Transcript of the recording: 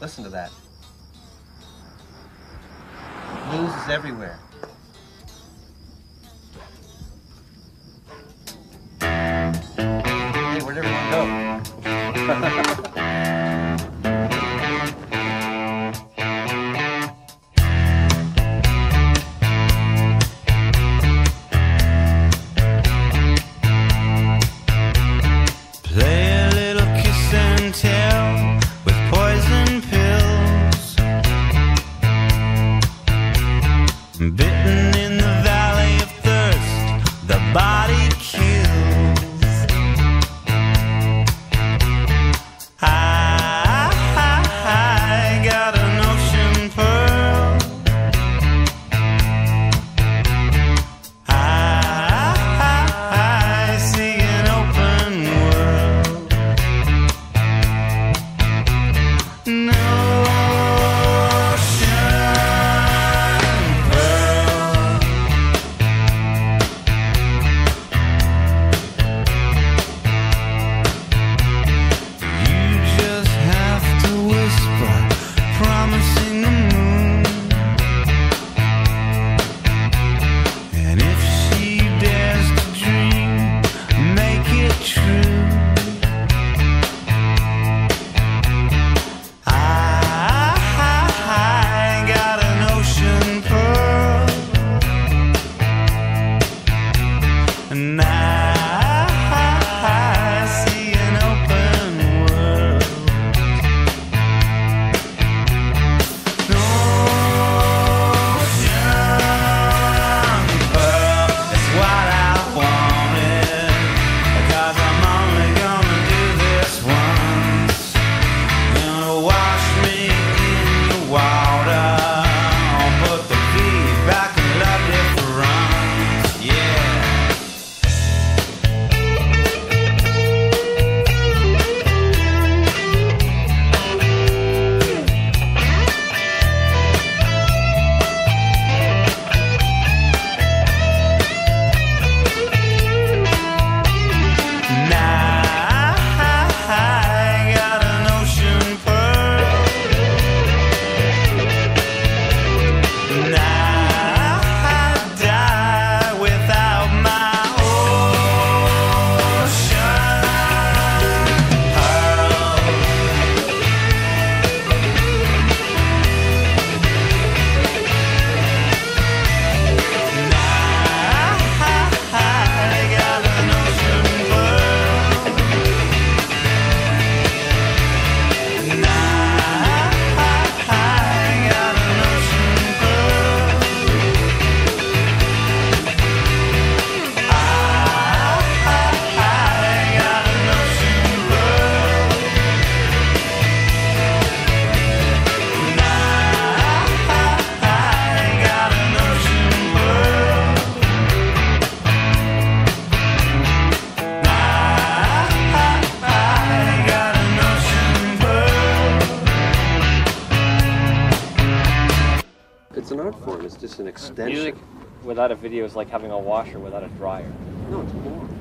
Listen to that. Blues is everywhere. Hey, where'd everyone go? Play a little kiss and tell with poison pills, bitten in the valley of thirst, the body kills. I got an ocean pearl. I see an open world. No ocean pearl. You just have to whisper, promising the moon. And if she dares to dream, make it true. I got an ocean pearl, and I see an open world. No ocean pearl is what I wanted, 'cause I'm only gonna do this once. Gonna wash me in your water, put the feet back and love you for runs. Yeah. Now I got an ocean pearl. Now I die without my ocean pearl. Now I got an ocean pearl. Now I got an ocean pearl. I got an ocean pearl. It's an art form. It's just an extension. Music without a video is like having a washer without a dryer. No, it's more.